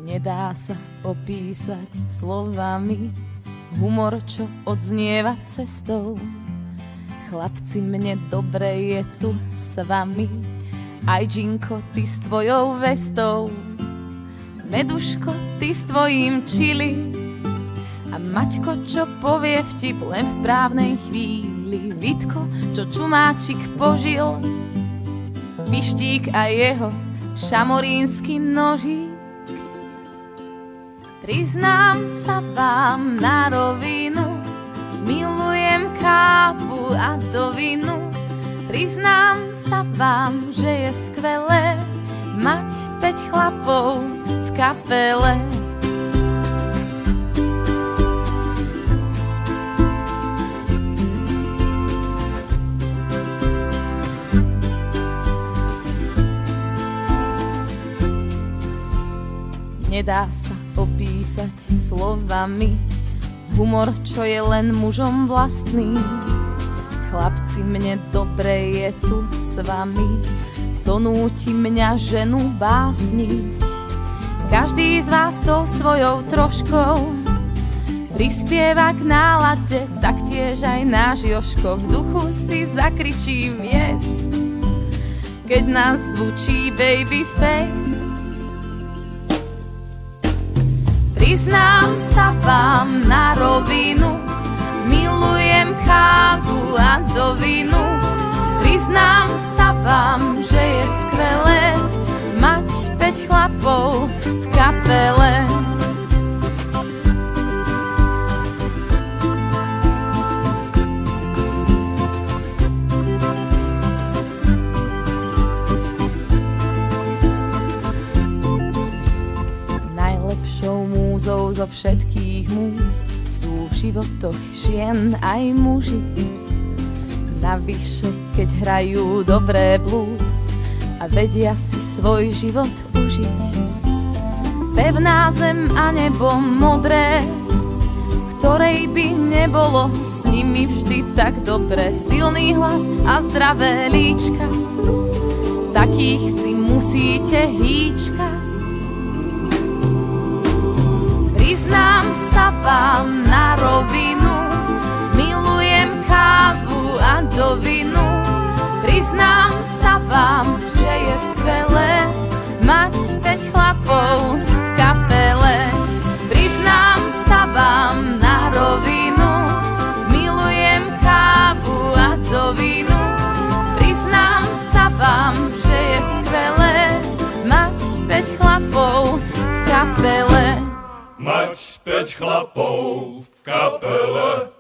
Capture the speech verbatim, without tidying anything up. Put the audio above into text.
Nedá sa opísať slovami humor, čo odznieva cestou. Chlapci, mne dobre je tu s vami, aj Džinko, ty s tvojou vestou, Meduško, ty s tvojím čili a Maťko, čo povie vtip len v správnej chvíli, Vitko, čo čumáčik požil, Pištík a jeho šamorínsky nožík. Priznám sa vám na rovinu, milujem kávu a dovinu. Priznám sa vám, že je skvelé mať päť chlapov v kapele. Nedá sa opísať slovami humor, čo je len mužom vlastný. Chlapci, mne dobre je tu s vami, to núti mňa ženu básniť. Každý z vás tou svojou troškou prispieva k nálade, taktiež aj náš Jožko. V duchu si zakričím yes, keď nás zvučí Babyface. Priznám sa vám na rovinu, milujem kávu a dovinu. Priznám sa vám, že je skvelé mať päť chlapov v kapele. Najlepšou múzou zo všetkých múz sú v životoch žien aj muži. Navyše, keď hrajú dobré blues a vedia si svoj život užiť. Pevná zem a nebo modré, ktorej by nebolo s nimi vždy tak dobre. Silný hlas a zdravé líčka, takých si musíte hýčkať. Priznám sa vám na rovinu, milujem kávu a dovinu. Priznám sa vám, že je skvelé mať päť chlapov v kapele. Priznám sa vám na rovinu, milujem kávu a dovinu. Priznám sa vám, že je skvelé mať päť chlapov v kapele. Mať päť chlapov v kapele.